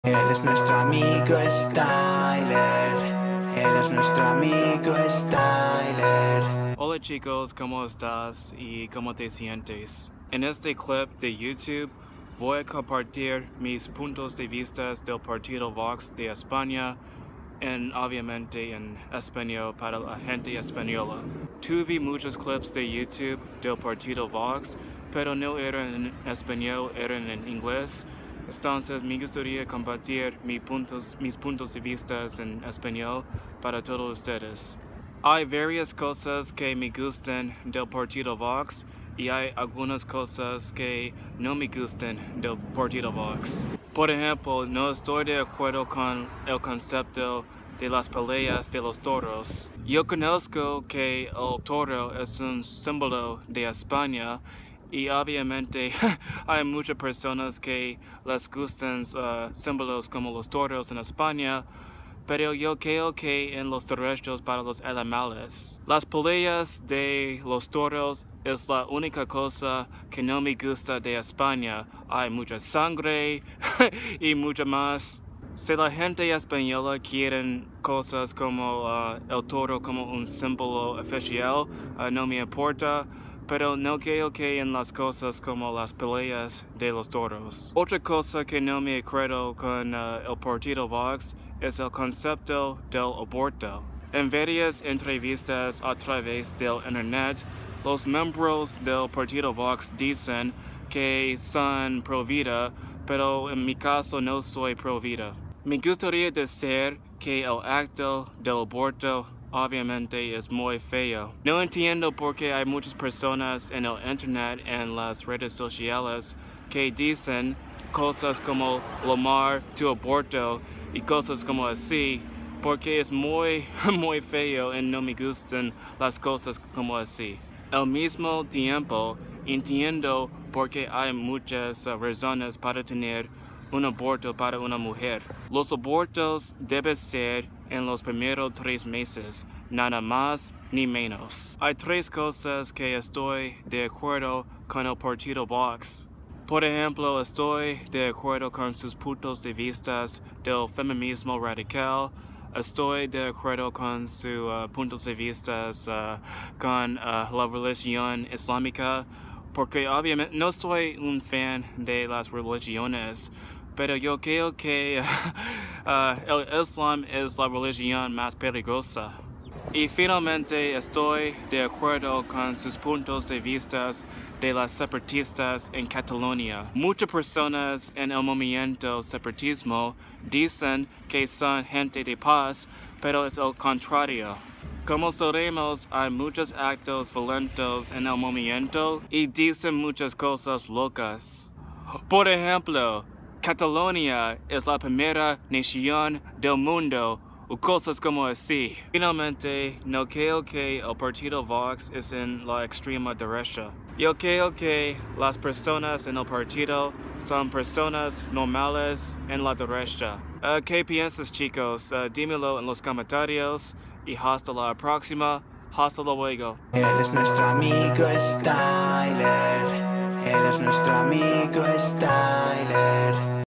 Él es nuestro amigo Styler. Él es nuestro amigo Styler. Hola chicos, ¿cómo estás y cómo te sientes? En este clip de YouTube voy a compartir mis puntos de vista del partido Vox de España obviamente en español para la gente española. Tuve muchos clips de YouTube del partido Vox, pero no eran en español, eran en inglés. Entonces me gustaría compartir mis puntos de vista en español para todos ustedes. Hay varias cosas que me gustan del partido Vox y hay algunas cosas que no me gustan del partido Vox. Por ejemplo, no estoy de acuerdo con el concepto de las peleas de los toros. Yo conozco que el toro es un símbolo de España y obviamente hay muchas personas que les gustan símbolos como los toros en España, pero yo creo que en los derechos para los animales. Las peleas de los toros es la única cosa que no me gusta de España. Hay mucha sangre y mucho más. Si la gente española quiere cosas como el toro como un símbolo oficial, no me importa. Pero no creo que en las cosas como las peleas de los toros. Otra cosa que no me acuerdo con el partido Vox es el concepto del aborto. En varias entrevistas a través del internet, los miembros del partido Vox dicen que son pro vida, pero en mi caso no soy pro vida. Me gustaría decir que el acto del aborto obviamente es muy feo. No entiendo por qué hay muchas personas en el internet, en las redes sociales, que dicen cosas como llamar tu aborto y cosas como así, porque es muy feo y no me gustan las cosas como así. Al mismo tiempo, entiendo por qué hay muchas razones para tener un aborto para una mujer. Los abortos deben ser en los primeros 3 meses, nada más ni menos. Hay 3 cosas que estoy de acuerdo con el partido Vox. Por ejemplo, estoy de acuerdo con sus puntos de vista del feminismo radical. Estoy de acuerdo con sus puntos de vista con la religión islámica, porque obviamente no soy un fan de las religiones, pero yo creo que el Islam es la religión más peligrosa. Y finalmente estoy de acuerdo con sus puntos de vista de las separatistas en Cataluña. Muchas personas en el movimiento separatismo dicen que son gente de paz, pero es el contrario. Como sabemos, hay muchos actos violentos en el movimiento y dicen muchas cosas locas. Por ejemplo, Cataluña es la primera nación del mundo, o cosas como así. Finalmente, no creo que el partido Vox es en la extrema derecha. Yo creo que las personas en el partido son personas normales en la derecha. ¿Qué piensas, chicos? Dímelo en los comentarios y hasta la próxima. Hasta luego. Él es nuestro amigo Styler. Él es nuestro amigo Styler.